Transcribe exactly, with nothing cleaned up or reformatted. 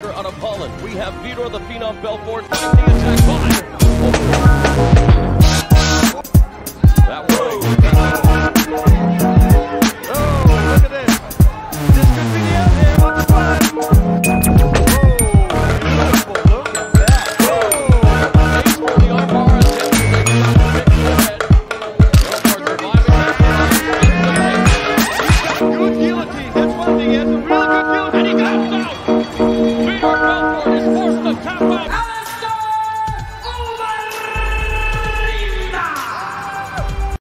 Conor out of Holland. We have Vitor the Phenom Belfort fighting the attack. That was